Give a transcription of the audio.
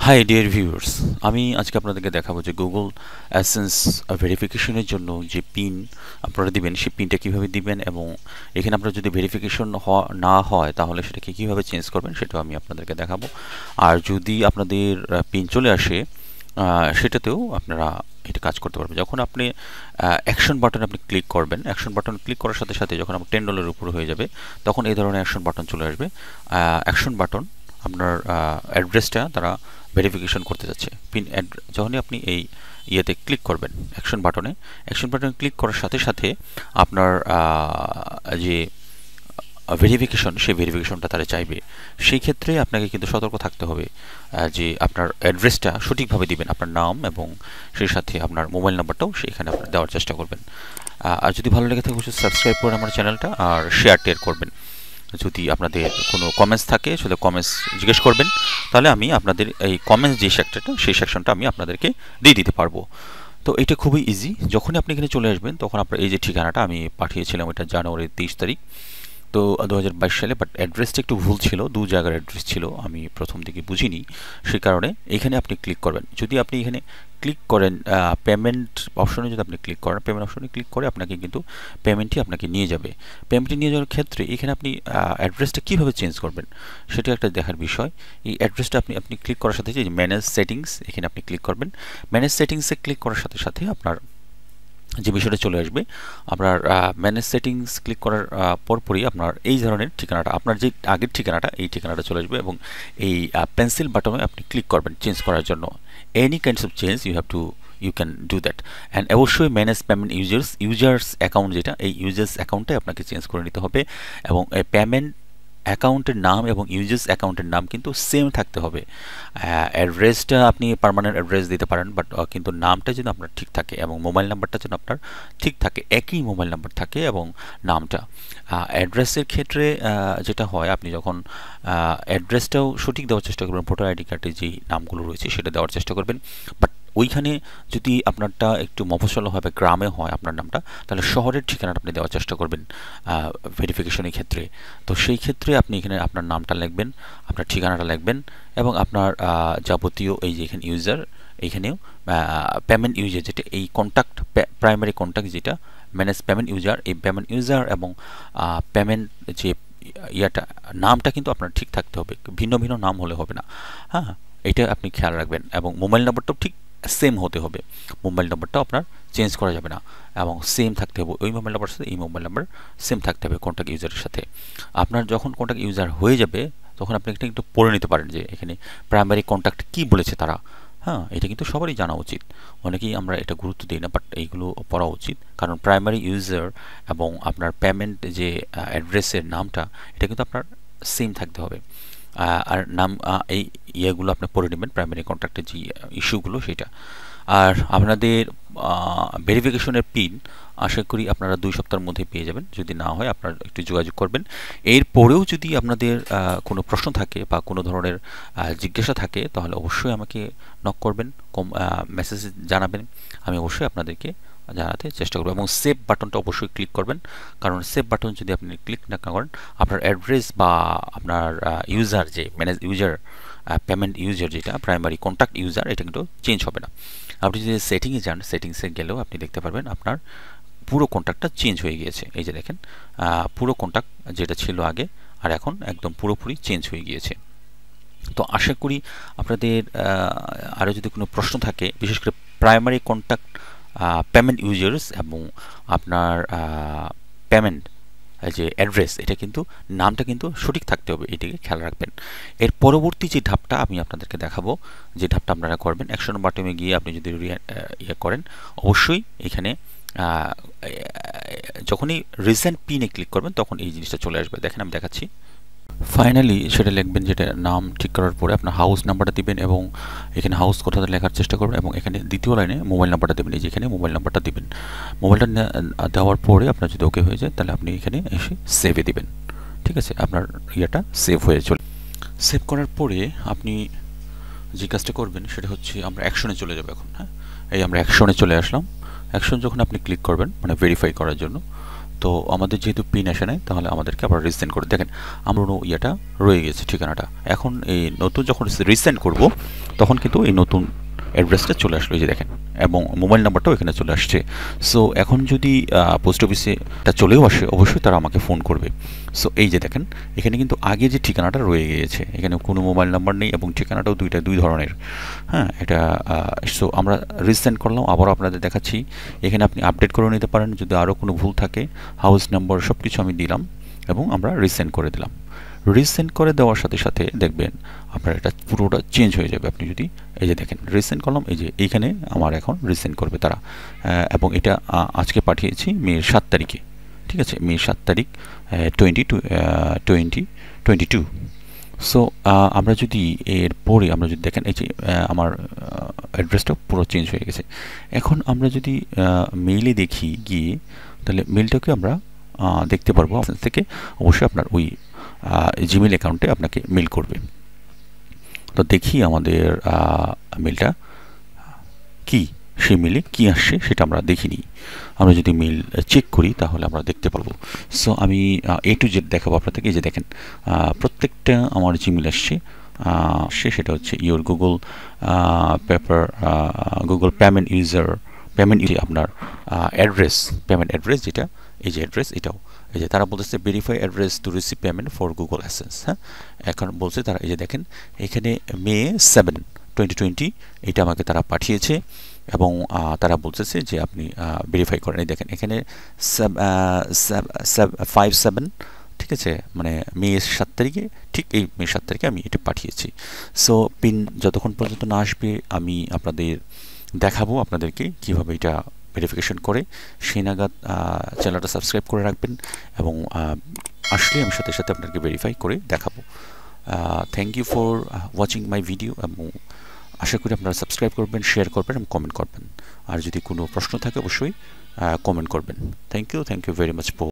High dear viewers, আমি আজকে আপনাদেরকে দেখাবো যে গুগল অ্যাডসেন্স ভেরিফিকেশনের জন্য যে পিন আপনারা দিবেন সেই পিনটা কীভাবে দিবেন এবং এখানে আপনার যদি ভেরিফিকেশন না হয় তাহলে সেটাকে কীভাবে চেঞ্জ করবেন সেটাও আমি আপনাদেরকে দেখাবো। আর যদি আপনাদের পিন চলে আসে সেটাতেও আপনারা এটা কাজ করতে পারবেন। যখন আপনি অ্যাকশন বাটন আপনি ক্লিক করবেন, অ্যাকশন বাটন ক্লিক করার সাথে সাথে যখন আপনার $10 উপরে হয়ে যাবে তখন এই ধরনের অ্যাকশন বাটন চলে আসবে। অ্যাকশন বাটন আপনার অ্যাড্রেসটা তারা ভেরিফিকেশন করতে যাচ্ছে। যখনই আপনি এই ইয়েতে ক্লিক করবেন অ্যাকশন বাটনে ক্লিক করার সাথে সাথে আপনার যে ভেরিফিকেশন সেই ভেরিফিকেশনটা তারা চাইবে। সেই ক্ষেত্রে আপনাকে কিন্তু সতর্ক থাকতে হবে যে আপনার অ্যাড্রেসটা সঠিকভাবে দিবেন, আপনার নাম এবং সেই সাথে আপনার মোবাইল নাম্বারটাও সেখানে আপনার দেওয়ার চেষ্টা করবেন। আর যদি ভালো লেগে থাকে অবশ্যই সাবস্ক্রাইব করুন আমার চ্যানেলটা আর শেয়ার করবেন। যদি আপনাদের কোনো কমেন্টস থাকে সেটা কমেন্টস জিজ্ঞেস করবেন, তাহলে আমি আপনাদের এই কমেন্টস যে সেকশনটা সেই সেকশনটা আমি আপনাদেরকে দিয়ে দিতে পারবো। তো এটা খুবই ইজি। যখনই আপনি এখানে চলে আসবেন তখন আপনার এই যে ঠিকানাটা আমি পাঠিয়েছিলাম, এটা জানুয়ারির 23 তারিখ তো 2022 সালে, বাট অ্যাড্রেসটা একটু ভুল ছিল, দু জায়গার অ্যাড্রেস ছিল, আমি প্রথম দিকে বুঝিনি। সেই কারণে এখানে আপনি ক্লিক করবেন। যদি আপনি এখানে ক্লিক করেন পেমেন্ট অপশনে, যদি আপনি ক্লিক করেন পেমেন্ট অপশনে ক্লিক করে আপনাকে কিন্তু পেমেন্টটি আপনাকে নিয়ে যাবে। পেমেন্টটি নিয়ে যাওয়ার ক্ষেত্রে এখানে আপনি অ্যাড্রেসটা কীভাবে চেঞ্জ করবেন সেটা একটা দেখার বিষয়। এই অ্যাড্রেসটা আপনি ক্লিক করার সাথে যে ম্যানেজ সেটিংস, এখানে আপনি ক্লিক করবেন। ম্যানেজ সেটিংসে ক্লিক করার সাথে সাথে আপনার যে বিষয়টা চলে আসবে, আপনার ম্যানেজ সেটিংস ক্লিক করার পরপরই আপনার এই ধরনের ঠিকানাটা, আপনার যে আগের ঠিকানাটা এই ঠিকানাটা চলে আসবে এবং এই পেন্সিল বাটনে আপনি ক্লিক করবেন চেঞ্জ করার জন্য। Any kinds of change you can do that. And অবশ্যই ম্যানেজ পেমেন্ট ইউজার্স অ্যাকাউন্ট, যেটা এই ইউজার্স অ্যাকাউন্টে আপনাকে চেঞ্জ করে নিতে হবে এবং পেমেন্ট অ্যাকাউন্টের নাম এবং ইউজার্স অ্যাকাউন্টের নাম কিন্তু সেম থাকতে হবে। অ্যাড্রেসটা আপনি পার্মানেন্ট অ্যাড্রেস দিতে পারেন, বাট কিন্তু নামটা যেন আপনার ঠিক থাকে এবং মোবাইল নাম্বারটা যেন আপনার ঠিক থাকে, একই মোবাইল নাম্বার থাকে এবং নামটা। অ্যাড্রেসের ক্ষেত্রে যেটা হয়, আপনি যখন অ্যাড্রেসটাও সঠিক দেওয়ার চেষ্টা করবেন, ভোটার আইডি কার্ডে যেই নামগুলো রয়েছে সেটা দেওয়ার চেষ্টা করবেন। বাট ওইখানে যদি আপনারটা একটু মফস্বল হয় বা গ্রামে হয় আপনার নামটা, তাহলে শহরের ঠিকানাটা আপনি দেওয়ার চেষ্টা করবেন ভেরিফিকেশনের ক্ষেত্রে। তো সেই ক্ষেত্রে আপনি এখানে আপনার নামটা লিখবেন, আপনার ঠিকানাটা লিখবেন এবং আপনার যাবতীয় এই যে এখানে ইউজার, এইখানেও পেমেন্ট ইউজার যেটা এই কন্ট্যাক্ট প্রাইমারি কন্ট্যাক্ট যেটা ম্যানেজ পেমেন্ট ইউজার, এই পেমেন্ট ইউজার এবং পেমেন্ট যে ইয়াটা নামটা কিন্তু আপনার ঠিক থাকতে হবে, ভিন্ন ভিন্ন নাম হলে হবে না। হ্যাঁ, এটা আপনি খেয়াল রাখবেন এবং মোবাইল নাম্বারটাও ঠিক সেম হতে হবে। মোবাইল নাম্বারটাও আপনার চেঞ্জ করা যাবে না এবং সেম থাকতে হবে, ওই মোবাইল নাম্বার সাথে এই মোবাইল নাম্বার সেম থাকতে হবে কন্ট্যাক্ট ইউজারের সাথে। আপনার যখন কন্ট্যাক্ট ইউজার হয়ে যাবে তখন আপনি এটা একটু পড়ে নিতে পারেন যে এখানে প্রাইমারি কন্ট্যাক্ট কী বলেছে তারা। হ্যাঁ, এটা কিন্তু সবারই জানা উচিত, অনেকেই আমরা এটা গুরুত্ব দিই না, বাট এইগুলো পড়া উচিত, কারণ প্রাইমারি ইউজার এবং আপনার পেমেন্ট যে অ্যাড্রেসের নামটা এটা কিন্তু আপনার সেম থাকতে হবে। আর নাম এই ইয়েগুলো আপনি পড়ে নেবেন, প্রাইমারি কন্ট্যাক্টের যে ইস্যুগুলো সেটা। আর আপনাদের ভেরিফিকেশনের পিন আশা করি আপনারা 2 সপ্তাহের মধ্যে পেয়ে যাবেন। যদি না হয় আপনারা একটু যোগাযোগ করবেন। এরপরেও যদি আপনাদের কোনো প্রশ্ন থাকে বা কোনো ধরনের জিজ্ঞাসা থাকে তাহলে অবশ্যই আমাকে নক করবেন, মেসেজ জানাবেন, আমি অবশ্যই আপনাদেরকে জানাতে চেষ্টা করব। এবং সেভ বাটনটা অবশ্যই ক্লিক করবেন, কারণ সেভ বাটন যদি আপনি ক্লিক না করেন আপনার অ্যাড্রেস বা আপনার ইউজার যে ম্যানেজ ইউজার পেমেন্ট ইউজার যেটা প্রাইমারি কন্ট্যাক্ট ইউজার এটা কিন্তু চেঞ্জ হবে না। আপনি যদি সেটিংয়ে যান, সেটিংসে গেলেও আপনি দেখতে পারবেন আপনার পুরো কন্ট্যাক্টটা চেঞ্জ হয়ে গিয়েছে। এই যে দেখেন পুরো কন্ট্যাক্ট যেটা ছিল আগে আর এখন একদম পুরোপুরি চেঞ্জ হয়ে গিয়েছে। তো আশা করি আপনাদের আরও যদি কোনো প্রশ্ন থাকে, বিশেষ করে প্রাইমারি কন্ট্যাক্ট পেমেন্ট ইউজার্স এবং আপনার পেমেন্ট যে অ্যাড্রেস এটা কিন্তু নামটা কিন্তু সঠিক থাকতে হবে, এটিকে খেয়াল রাখবেন। এর পরবর্তী যে ধাপটা আমি আপনাদেরকে দেখাবো, যে ধাপটা আপনারা করবেন, অ্যাকশন বাটনে গিয়ে আপনি যদি ইয়ে করেন অবশ্যই এখানে যখনই রিসেন্ট পিনে ক্লিক করবেন তখন এই জিনিসটা চলে আসবে। দেখেন আমি দেখাচ্ছি। ফাইনালি সেটা লিখবেন, যেটা নাম ঠিক করার পরে আপনার হাউস নাম্বারটা দিবেন এবং এখানে হাউস কোথাতে লেখার চেষ্টা করবেন এবং এখানে দ্বিতীয় লাইনে মোবাইল নাম্বারটা দেবেন, এই যে এখানে মোবাইল নাম্বারটা দিবেন। মোবাইলটা দেওয়ার পরে আপনার যদি ওকে হয়ে যায় তাহলে আপনি এখানে এসে সেভে দিবেন। ঠিক আছে, আপনার ইয়েটা সেভ হয়ে চলে। সেভ করার পরে আপনি যে কাজটা করবেন সেটা হচ্ছে আমরা অ্যাকশনে চলে যাবো এখন। হ্যাঁ, এই আমরা অ্যাকশনে চলে আসলাম। অ্যাকশন যখন আপনি ক্লিক করবেন মানে ভেরিফাই করার জন্য, তো আমাদের যেহেতু পিন আসে নাই, তাহলে আমাদেরকে আবার রিসেন্ড করে দেখেন আমরা ইয়েটা রয়ে গেছে, ঠিকানাটা। এখন এই নতুন যখন রিসেন্ড করব তখন কিন্তু এই নতুন অ্যাড্রেসটা চলে আসলো, এই যে দেখেন, এবং মোবাইল নাম্বারটাও এখানে চলে আসছে। সো এখন যদি পোস্ট অফিসে এটা চলেও আসে, অবশ্যই তারা আমাকে ফোন করবে। সো এই যে দেখেন, এখানে কিন্তু আগে যে ঠিকানাটা রয়ে গিয়েছে, এখানে কোনো মোবাইল নাম্বার নেই এবং ঠিকানাটাও দুই ধরনের। হ্যাঁ, এটা সো আমরা রিসেন্ড করলাম, আবারও আপনাদের দেখাচ্ছি। এখানে আপনি আপডেট করে নিতে পারেন যদি আরও কোনো ভুল থাকে। হাউস নাম্বার সব কিছু আমি দিলাম এবং আমরা রিসেন্ড করে দিলাম। রিসেন্ড করে দেওয়ার সাথে সাথে দেখবেন আপনার এটা পুরোটা চেঞ্জ হয়ে যাবে। আপনি যদি এই যে দেখেন রিসেন্ড করলাম, এই যে এইখানে আমার এখন রিসেন্ড করবে তারা, এবং এটা আজকে পাঠিয়েছি মে 7 তারিখে, ঠিক আছে, মে 7 তারিখ 2022। সো আমরা যদি এরপরে আমরা যদি দেখেন এই যে আমার অ্যাড্রেসটা পুরো চেঞ্জ হয়ে গেছে। এখন আমরা যদি মেইলে দেখি গিয়ে, তাহলে মেইলটাকে আমরা দেখতে পারবো থেকে। অবশ্যই আপনার ওই জিমেল অ্যাকাউন্টে আপনাকে মেইল করবে। তো দেখি আমাদের মেইলটা কি, সেই মেইলে কি আসছে সেটা আমরা দেখিনি। আমরা যদি মেইল চেক করি তাহলে আমরা দেখতে পারবো। সো আমি A to Z দেখাবো আপনাদেরকে। এই যে দেখেন প্রত্যেকটা আমার জিমেল আসছে, সেটা হচ্ছে your Google Google payment user আপনার অ্যাড্রেস, পেমেন্ট অ্যাড্রেস যেটা, এই যে অ্যাড্রেস এটাও, এই যে তারা বলতেছে verify address to receive payment for Google AdSense. হ্যাঁ, এখন বলছে তারা, এই যে দেখেন এখানে মে 7, 2020 এটা আমাকে তারা পাঠিয়েছে এবং তারা বলতেছে যে আপনি ভেরিফাই করেন। এই দেখেন এখানে 57, ঠিক আছে, মানে মে 7 তারিখে, ঠিক এই মে 7 তারিখে আমি এটা পাঠিয়েছি। সো পিন যতক্ষণ পর্যন্ত না আসবে আমি আপনাদের দেখাবো আপনাদেরকে কিভাবে এটা ভেরিফিকেশন করে। সেই নাগাদ চ্যানেলটা সাবস্ক্রাইব করে রাখবেন এবং আসলে আমি সাথে সাথে আপনাকে ভেরিফাই করে দেখাবো। Thank you for watching my video, এবং আশা করি আপনারা সাবস্ক্রাইব করবেন, শেয়ার করবেন এবং কমেন্ট করবেন। আর যদি কোনো প্রশ্ন থাকে অবশ্যই কমেন্ট করবেন। Thank you very much for